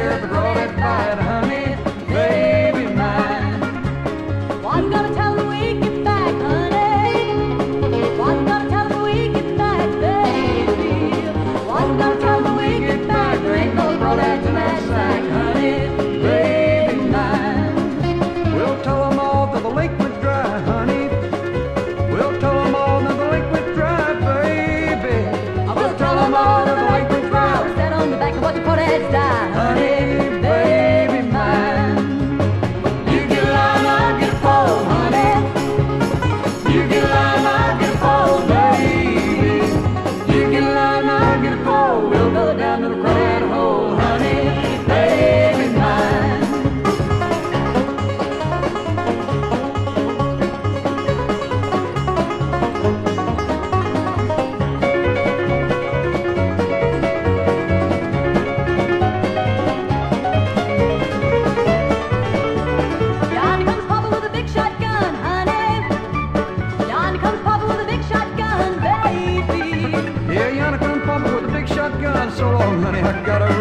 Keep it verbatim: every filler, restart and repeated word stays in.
the crawdad fight, honey, baby mine. One's gonna tell them we get back, honey. One's gonna tell them we get back, baby. One's gonna tell them we get back. There ain't no crawdads in that sack, honey, baby mine. We'll tow them all to the lake with dry, honey. We'll tow them all to the lake with dry, baby. I will tell them all to the lake with dry. We'll stand on the back of what the crawdads die, Honey, baby mine. You get a line, I'll get a pole, honey. You get a line, I'll get a pole, baby. You get a line, I'll get a pole. We'll go down to the crawdad hole, honey, baby mine. Yonder comes Papa with a big shotgun, honey. Yonder comes Papa with a big shotgun, baby. Yeah, yonder comes Papa with a big shotgun. So long, honey, I gotta